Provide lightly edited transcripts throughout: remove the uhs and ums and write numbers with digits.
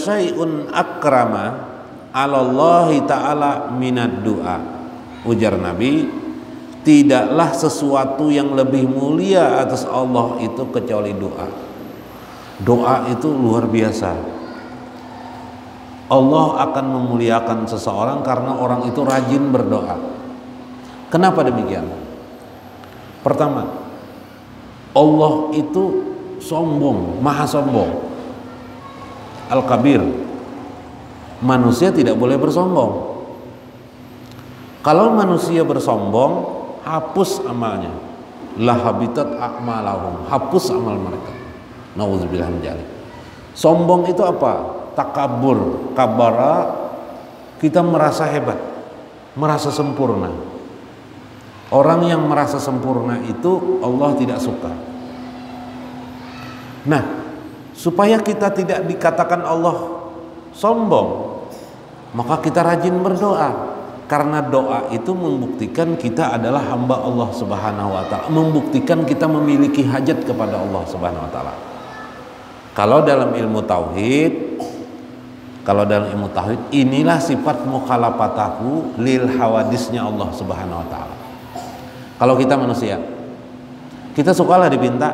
syai'un akrama 'alallahi ta'ala minad du'a. Ujar Nabi, tidaklah sesuatu yang lebih mulia atas Allah itu kecuali doa. Doa itu luar biasa. Allah akan memuliakan seseorang karena orang itu rajin berdoa. Kenapa demikian? Pertama, Allah itu sombong, maha sombong, Al-Kabir. Manusia tidak boleh bersombong. Kalau manusia bersombong, hapus amalnya. La habitat a'malahum, hapus amal mereka. Nauzubillah min dzalik. Sombong itu apa? Takabur, kabara, kita merasa hebat, merasa sempurna. Orang yang merasa sempurna itu Allah tidak suka. Nah, supaya kita tidak dikatakan Allah sombong, maka kita rajin berdoa. Karena doa itu membuktikan kita adalah hamba Allah Subhanahu wa taala, membuktikan kita memiliki hajat kepada Allah Subhanahu wa taala. Kalau dalam ilmu tauhid, inilah sifat mukhalafatahu lil hawadisnya Allah Subhanahu wa taala. Kalau kita manusia, kita sukalah dipinta.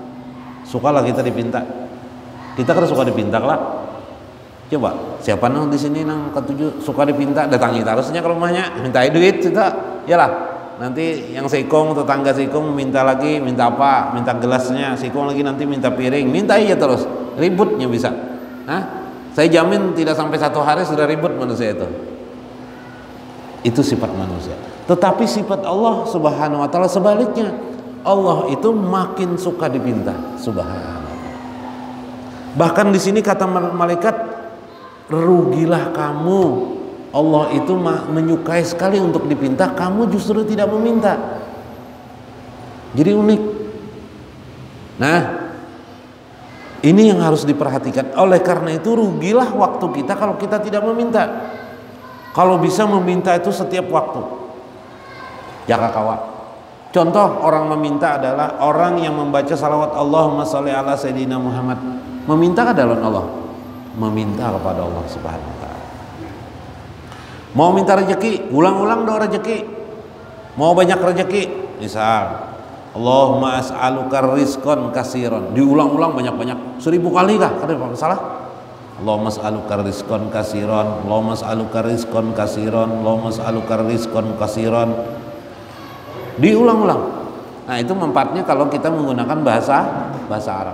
Kita kan suka dipinta lah. Coba, siapa nang di sini nang ketujuh suka dipinta, datangi terusnya ke rumahnya, mintai duit kita. Yalah, nanti yang sikong, tetangga sikong minta lagi, minta apa? Minta gelasnya, sikong lagi nanti minta piring, minta aja terus. Ributnya bisa. Hah? Saya jamin tidak sampai 1 hari sudah ribut manusia itu. Itu sifat manusia. Tetapi sifat Allah Subhanahu wa taala sebaliknya. Allah itu makin suka dipinta, subhanallah. Bahkan di sini kata malaikat, rugilah kamu. Allah itu menyukai sekali untuk dipinta, kamu justru tidak meminta. Jadi unik. Nah, ini yang harus diperhatikan. Oleh karena itu rugilah waktu kita kalau kita tidak meminta. Kalau bisa meminta itu setiap waktu. Jaga kawa. Contoh orang meminta adalah orang yang membaca salawat Allahumma sholli ala sayyidina Muhammad. Meminta ke dalam Allah, meminta kepada Allah Subhanahu wa taala. Mau minta rezeki, ulang-ulang doa rezeki. Mau banyak rezeki, misal Allahumma as'aluka rizqan katsiran, diulang-ulang banyak-banyak 1000 kali kah? Ada apa salah? Allahumma as'aluka rizqan katsiran, Allahumma as'aluka rizqan katsiran, Allahumma as'aluka rizqan katsiran. Diulang-ulang. Nah, itu manfaatnya kalau kita menggunakan bahasa Arab.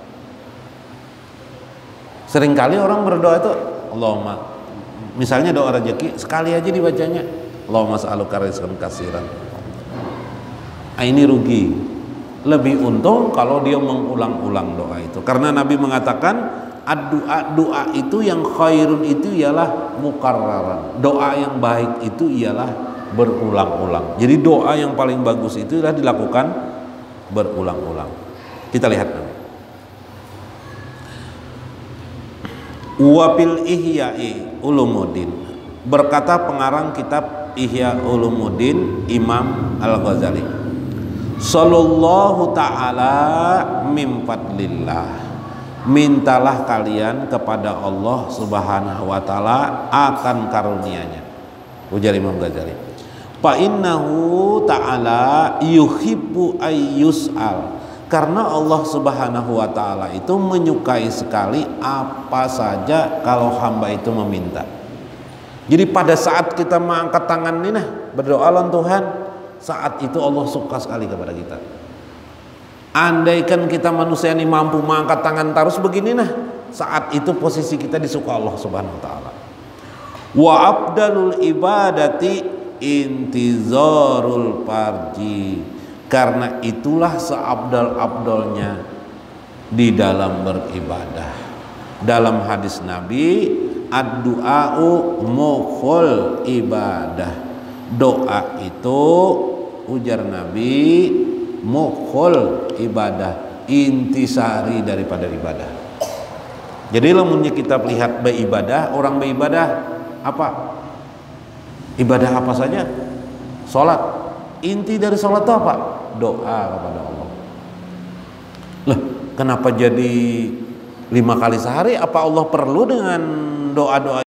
Seringkali orang berdoa itu Allahumma, misalnya doa rezeki sekali aja dibacanya Allahumma as'aluka rizqan katsiran. Nah, ini rugi. Lebih untung kalau dia mengulang-ulang doa itu. Karena Nabi mengatakan doa itu yang khairun itu ialah mukarraran. Doa yang baik itu ialah berulang-ulang. Jadi doa yang paling bagus itu adalah dilakukan berulang-ulang. Kita lihat nanti. Wafil Ihya'i Ulumuddin, berkata pengarang kitab Ihya Ulumuddin Imam Al-Ghazali, sallallahu ta'ala min fadlillah, mintalah kalian kepada Allah Subhanahu wa ta'ala akan karunia-Nya. Ujar Imam Ghazali, fa innahu ta'ala yuhibbu ayyus'al, karena Allah Subhanahu wa ta'ala itu menyukai sekali apa saja kalau hamba itu meminta. Jadi pada saat kita mengangkat tangan ini nah berdoa lawan Tuhan, saat itu Allah suka sekali kepada kita. Andaikan kita manusia ini mampu mengangkat tangan terus begini nah, saat itu posisi kita disuka Allah Subhanahu wa ta'ala. Wa abdalul ibadati intizarul farji, karena itulah seabdal-abdalnya di dalam beribadah. Dalam hadis Nabi, ad-du'a'u mukhul ibadah, doa itu ujar Nabi mukhul ibadah, intisari daripada ibadah. Jadi lamunnya kita lihat beribadah, orang beribadah apa? Ibadah apa saja? Salat. Inti dari salat itu apa? Doa kepada Allah. Lah, kenapa jadi 5 kali sehari, apa Allah perlu dengan doa-doa